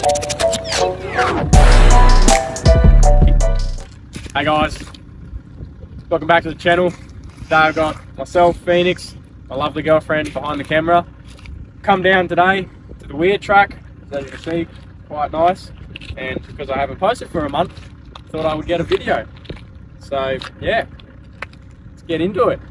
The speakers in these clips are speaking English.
Hey guys, welcome back to the channel. Today I've got myself, Phoenix, my lovely girlfriend behind the camera. Come down today to the Weir Track, as you can see, quite nice. And because I haven't posted for a month, thought I would get a video. So yeah, let's get into it.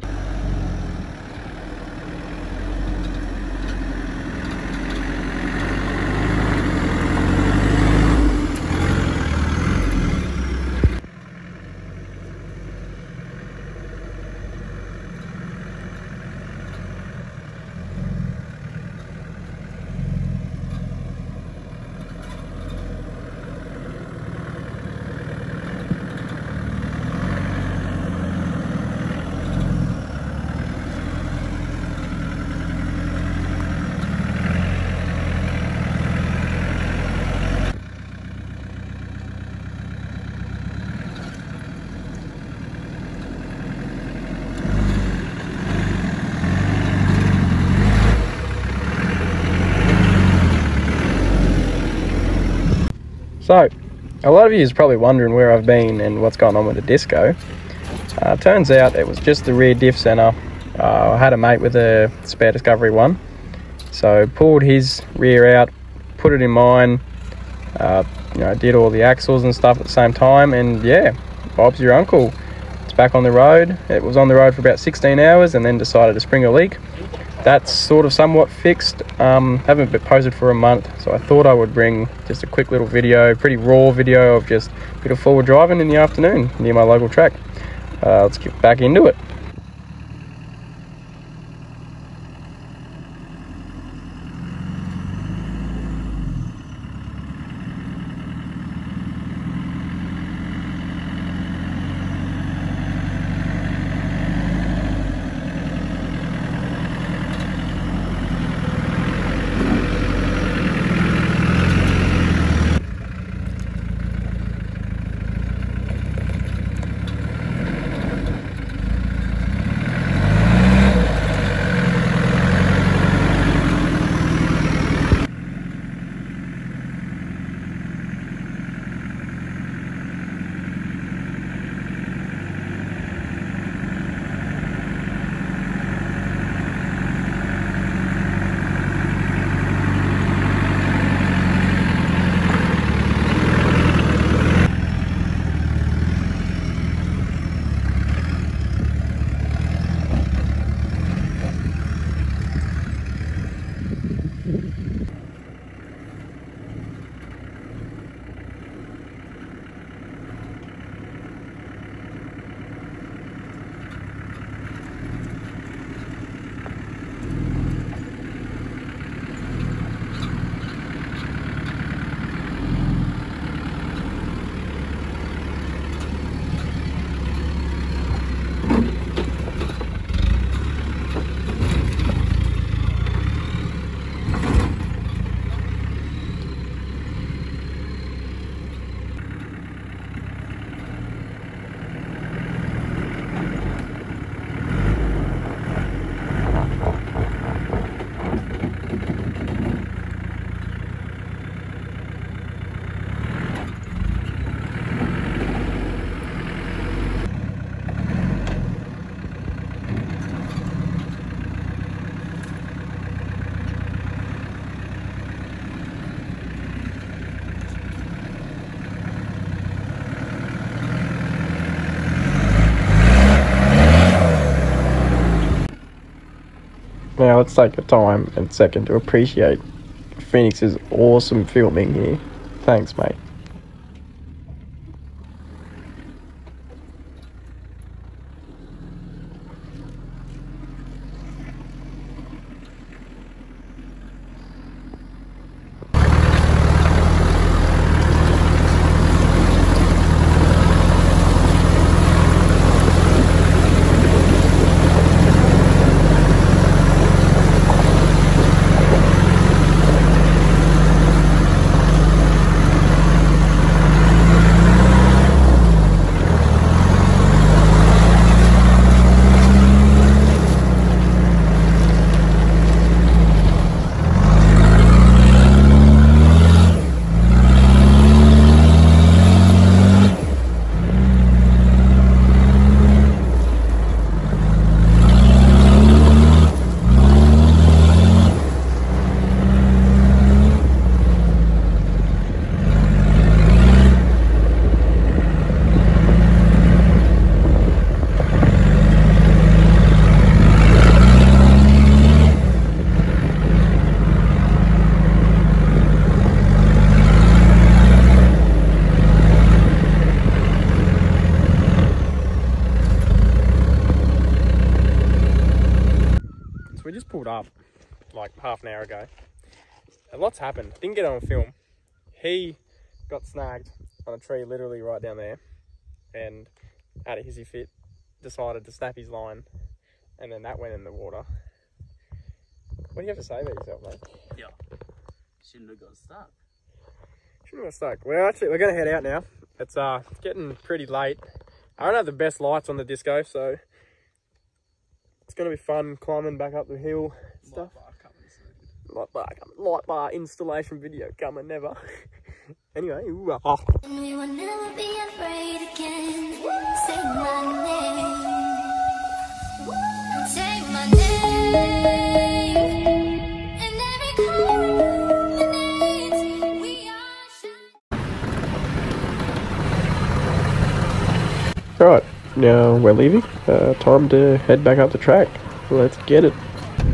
So, a lot of you is probably wondering where I've been and what's going on with the disco. Turns out it was just the rear diff center. I had a mate with a spare Discovery 1, so pulled his rear out, put it in mine, did all the axles and stuff at the same time, and yeah, Bob's your uncle. It's back on the road. It was on the road for about 16 hours and then decided to spring a leak. That's sort of somewhat fixed. Haven't been posted for a month, so I thought I would bring just a quick little video, pretty raw video of just a bit of forward driving in the afternoon near my local track. Let's get back into it. Now let's take a time and second to appreciate Phoenix's awesome filming here. Thanks, mate. like half an hour ago. And lots happened. Didn't get it on film. He got snagged on a tree literally right down there, and out of hissy fit decided to snap his line, and then that went in the water. What do you have to say about yourself, mate? Yeah, shouldn't have got stuck. Shouldn't have got stuck. Well, actually, we're going to head out now. It's getting pretty late. I don't have the best lights on the disco, so it's going to be fun climbing back up the hill and stuff. Light bar installation video coming, never. Anyway, we will never be afraid again. Say my name. Say my name. And every culminates, we are shining. Right, now we're leaving. Time to head back up the track. Let's get it.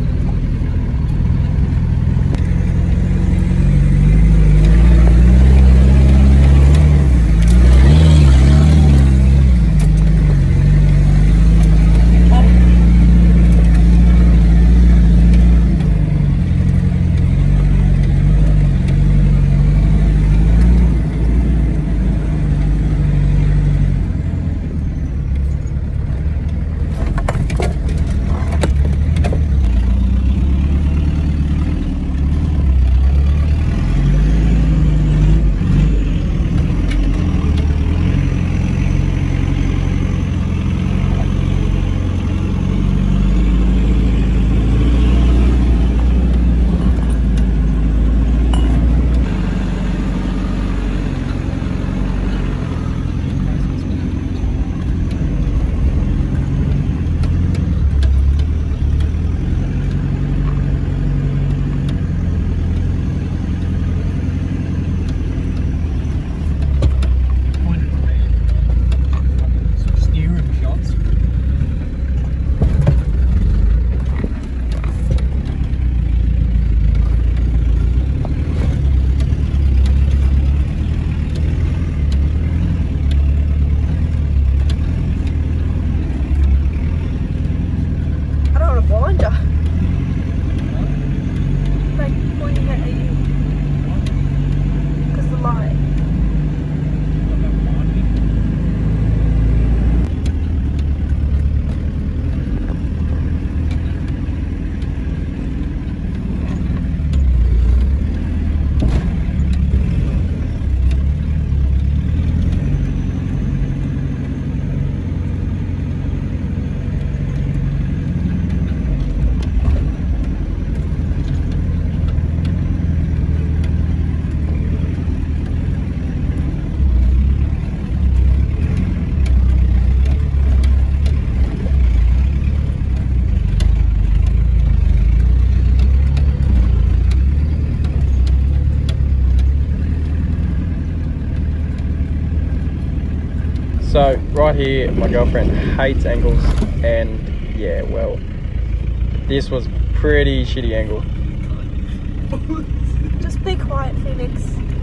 So right here, my girlfriend hates angles, and yeah, well, this was pretty shitty angle. Just be quiet, Felix.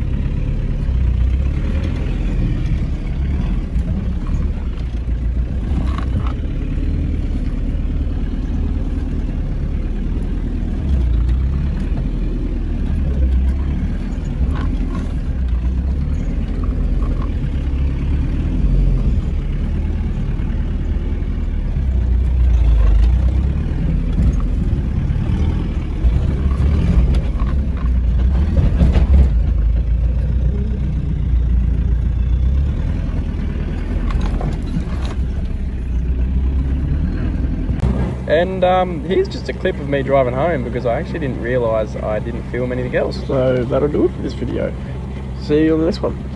And here's just a clip of me driving home, because I actually didn't realise I didn't film anything else. So that'll do it for this video. See you on the next one.